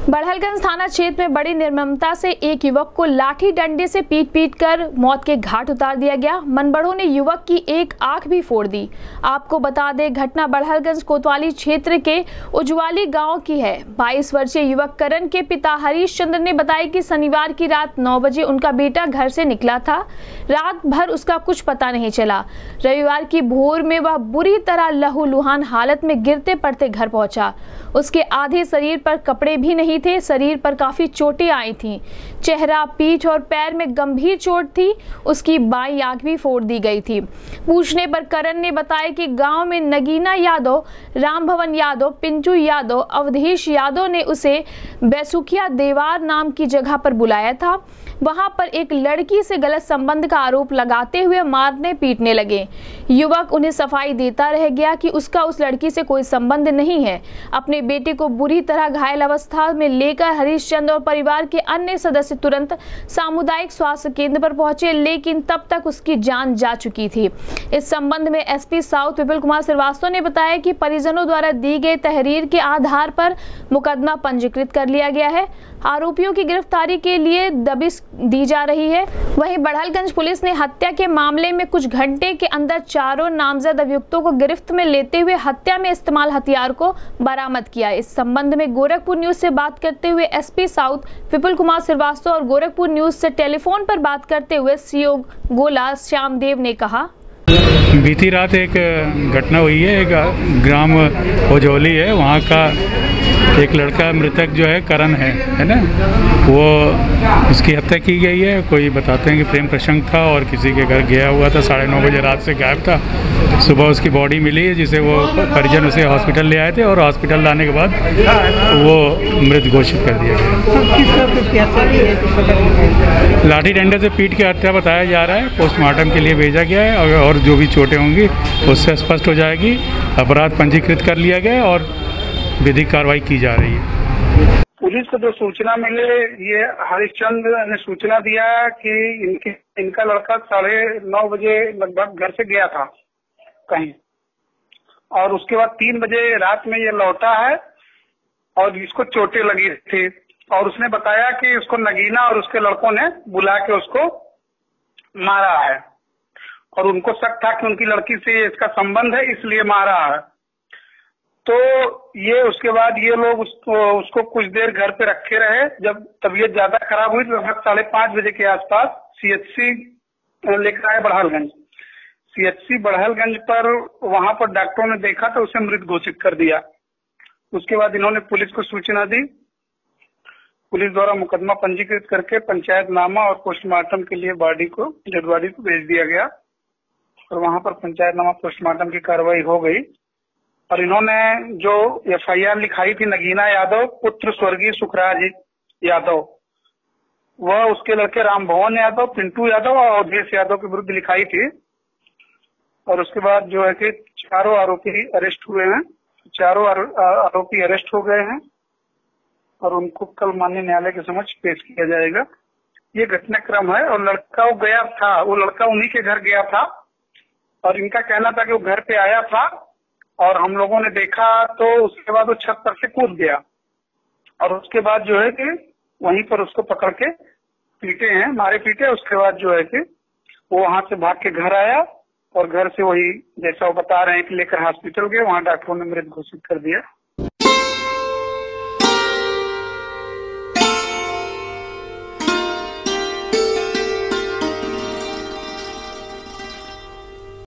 बड़हलगंज थाना क्षेत्र में बड़ी निर्ममता से एक युवक को लाठी डंडे से पीट कर मौत के घाट उतार दिया गया। मनबड़ों ने युवक की एक आंख भी फोड़ दी। आपको बता दें, घटना बड़हलगंज कोतवाली क्षेत्र के उजवाली गांव की है। 22 वर्षीय युवक करण के पिता हरीश चंद्र ने बताया कि शनिवार की रात 9 बजे उनका बेटा घर से निकला था। रात भर उसका कुछ पता नहीं चला। रविवार की भोर में वह बुरी तरह लहूलुहान हालत में गिरते पड़ते घर पहुंचा। उसके आधे शरीर पर कपड़े भी नहीं थे। शरीर पर काफी चोटें आई थीं। चेहरा, पीठ और पैर में गंभीर चोट थी। उसकी बाईं आंख भी फोड़ दी गई थी। पूछने पर करण ने बताया कि गांव में नगीना यादव, राम भवन यादव, पिंटू यादव, अवधेश यादव ने उसे बैसुखिया देवार नाम की जगह पर बुलाया था। वहां पर एक लड़की से गलत संबंध का आरोप लगाते हुए मारने पीटने लगे। युवक उन्हें सफाई देता रह गया कि उसका उस लड़की से कोई संबंध नहीं है। अपने बेटे को बुरी तरह घायल अवस्था में लेकर हरीश चंद्र और परिवार के अन्य सदस्य तुरंत सामुदायिक स्वास्थ्य केंद्र पर पहुंचे, लेकिन तब तक उसकी जान जा चुकी थी। इस संबंध में एसपी साउथ विपुल कुमार श्रीवास्तव ने बताया कि परिजनों द्वारा दी गई तहरीर के आधार पर मुकदमा पंजीकृत कर लिया गया है। आरोपियों की गिरफ्तारी के लिए दबिश दी जा रही है। वहीं बड़हलगंज पुलिस ने हत्या के मामले में कुछ घंटे के अंदर चारों नामजद अभियुक्तों को गिरफ्त में लेते हुए हत्या में इस्तेमाल हथियार को बरामद किया। इस संबंध में गोरखपुर न्यूज से बात करते हुए एसपी साउथ विपुल कुमार श्रीवास्तव और गोरखपुर न्यूज से टेलीफोन पर बात करते हुए सीओ गोला श्यामदेव ने कहा, बीती रात एक घटना हुई है। एक ग्राम उजौली है, वहाँ का एक लड़का मृतक जो है करण है ना, वो उसकी हत्या की गई है। कोई बताते हैं कि प्रेम प्रसंग था और किसी के घर गया हुआ था। 9:30 बजे रात से गायब था। सुबह उसकी बॉडी मिली है, जिसे वो परिजन उसे हॉस्पिटल ले आए थे और हॉस्पिटल लाने के बाद वो मृत घोषित कर दिया गया। लाठी डंडे से पीट के हत्या बताया जा रहा है। पोस्टमार्टम के लिए भेजा गया है और जो भी चोटें होंगी उससे स्पष्ट हो जाएगी। अपराध पंजीकृत कर लिया गया और विधिक कार्रवाई की जा रही है। पुलिस को जो सूचना मिले, ये हरिश्चंद्र ने सूचना दिया कि इनका लड़का 9:30 बजे लगभग घर से गया था कहीं, और उसके बाद 3 बजे रात में ये लौटा है और इसको चोटें लगी थी। और उसने बताया कि उसको नगीना और उसके लड़कों ने बुला के उसको मारा है और उनको शक था कि उनकी लड़की से इसका संबंध है, इसलिए मारा है। तो ये उसके बाद ये लोग उसको कुछ देर घर पे रखे रहे। जब तबीयत ज्यादा खराब हुई तो लगभग 5:30 बजे के आसपास सीएचसी लेकर आए बड़हलगंज। सीएचसी बड़हलगंज पर वहां पर डॉक्टरों ने देखा तो उसे मृत घोषित कर दिया। उसके बाद इन्होंने पुलिस को सूचना दी। पुलिस द्वारा मुकदमा पंजीकृत करके पंचायतनामा और पोस्टमार्टम के लिए डेड बॉडी को भेज दिया गया और वहां पर पंचायतनामा पोस्टमार्टम की कार्रवाई हो गई। और इन्होंने जो एफआईआर लिखाई थी नगीना यादव पुत्र स्वर्गीय सुखराज यादव, वह उसके लड़के राम भवन यादव, पिंटू यादव और अवधेश यादव के विरुद्ध लिखाई थी। और उसके बाद जो है कि चारों आरोपी अरेस्ट हुए हैं। चारों आरोपी अरेस्ट हो गए हैं और उनको कल माननीय न्यायालय के समक्ष पेश किया जाएगा। ये घटनाक्रम है। और लड़का वो गया था, वो लड़का उन्हीं के घर गया था और इनका कहना था कि वो घर पे आया था और हम लोगों ने देखा तो उसके बाद वो छत पर से कूद गया और उसके बाद जो है कि वहीं पर उसको पकड़ के पीटे हैं, मारे पीटे। उसके बाद जो है कि वो वहां से भाग के घर आया और घर से वही जैसा वो बता रहे हैं कि लेकर हॉस्पिटल गए, वहां डॉक्टरों ने मृत घोषित कर दिया।